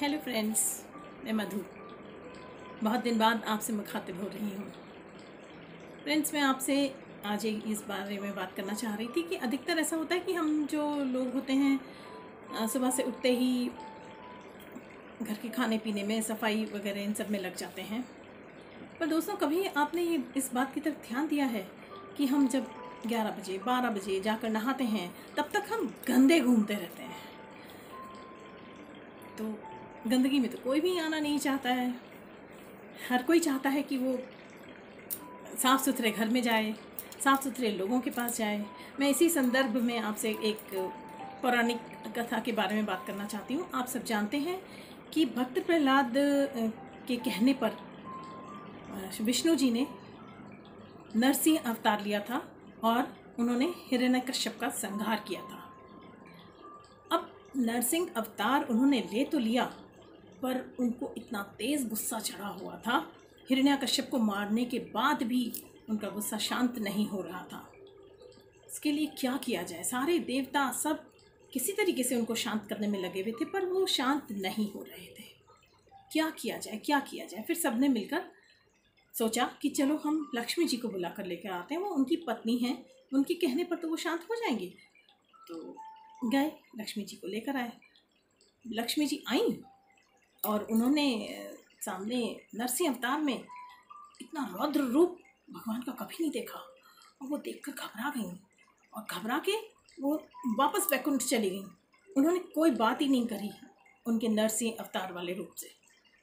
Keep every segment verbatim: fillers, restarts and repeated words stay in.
Hello friends, मैं मधु बहुत दिन बाद आपसे मुखातिब हो रही हूँ। फ्रेंड्स, मैं आपसे आज एक इस बारे में बात करना चाह रही थी कि अधिकतर ऐसा होता है कि हम जो लोग होते हैं सुबह से उठते ही घर के खाने पीने में, सफाई वगैरह इन सब में लग जाते हैं। पर दोस्तों, कभी आपने ये इस बात की तरफ ध्यान दिया है कि हम जब ग्यारह बजे बारह बजे जाकर नहाते हैं तब तक हम गंदे घूमते रहते हैं। तो गंदगी में तो कोई भी आना नहीं चाहता है। हर कोई चाहता है कि वो साफ़ सुथरे घर में जाए, साफ़ सुथरे लोगों के पास जाए। मैं इसी संदर्भ में आपसे एक पौराणिक कथा के बारे में बात करना चाहती हूँ। आप सब जानते हैं कि भक्त प्रहलाद के कहने पर विष्णु जी ने नरसिंह अवतार लिया था और उन्होंने हिरण्यकश्यप का संहार किया था। अब नरसिंह अवतार उन्होंने ले तो लिया, पर उनको इतना तेज़ गुस्सा चढ़ा हुआ था, हिरण्यकश्यप को मारने के बाद भी उनका गुस्सा शांत नहीं हो रहा था। इसके लिए क्या किया जाए? सारे देवता सब किसी तरीके से उनको शांत करने में लगे हुए थे, पर वो शांत नहीं हो रहे थे। क्या किया जाए क्या किया जाए फिर सबने मिलकर सोचा कि चलो हम लक्ष्मी जी को बुला कर लेकर आते हैं, वो उनकी पत्नी हैं, उनके कहने पर तो वो शांत हो जाएंगे। तो गए, लक्ष्मी जी को लेकर आए। लक्ष्मी जी आई और उन्होंने सामने नरसिंह अवतार में इतना रौद्र रूप भगवान का कभी नहीं देखा, और वो देखकर घबरा गई और घबरा के वो वापस वैकुंठ चली गई। उन्होंने कोई बात ही नहीं करी उनके नरसिंह अवतार वाले रूप से।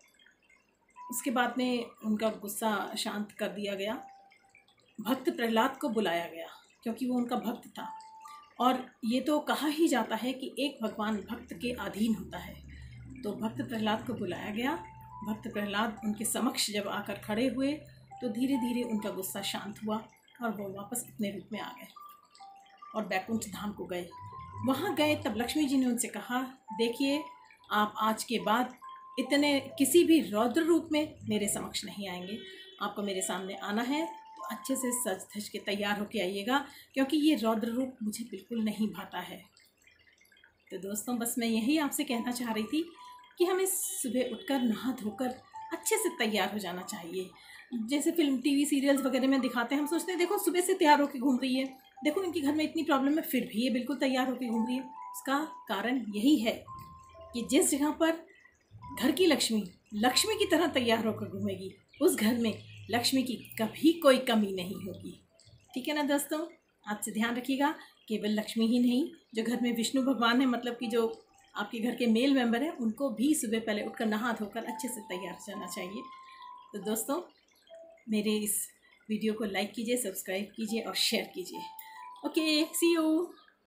उसके बाद में उनका गुस्सा शांत कर दिया गया। भक्त प्रहलाद को बुलाया गया क्योंकि वो उनका भक्त था, और ये तो कहा ही जाता है कि एक भगवान भक्त के अधीन होता है। तो भक्त प्रहलाद को बुलाया गया। भक्त प्रहलाद उनके समक्ष जब आकर खड़े हुए तो धीरे धीरे उनका गुस्सा शांत हुआ और वो वापस अपने रूप में आ गए और बैकुंठ धाम को गए। वहाँ गए तब लक्ष्मी जी ने उनसे कहा, देखिए, आप आज के बाद इतने किसी भी रौद्र रूप में मेरे समक्ष नहीं आएंगे। आपको मेरे सामने आना है तो अच्छे से सज धज के तैयार होके आइएगा, क्योंकि ये रौद्र रूप मुझे बिल्कुल नहीं भाता है। तो दोस्तों, बस मैं यही आपसे कहना चाह रही थी कि हमें सुबह उठकर नहा धोकर अच्छे से तैयार हो जाना चाहिए। जैसे फिल्म टीवी सीरियल्स वगैरह में दिखाते हैं, हम सोचते हैं देखो सुबह से तैयार होकर घूम रही है, देखो इनके घर में इतनी प्रॉब्लम है फिर भी ये बिल्कुल तैयार होकर घूम रही है। उसका कारण यही है कि जिस जगह पर घर की लक्ष्मी लक्ष्मी की तरह तैयार होकर घूमेगी, उस घर में लक्ष्मी की कभी कोई कमी नहीं होगी। ठीक है ना दोस्तों? आज से ध्यान रखिएगा, केवल लक्ष्मी ही नहीं, जो घर में विष्णु भगवान है, मतलब कि जो आपके घर के मेल मेंबर हैं, उनको भी सुबह पहले उठकर नहा धोकर अच्छे से तैयार हो जाना चाहिए। तो दोस्तों, मेरे इस वीडियो को लाइक कीजिए, सब्सक्राइब कीजिए और शेयर कीजिए। Okay, see you.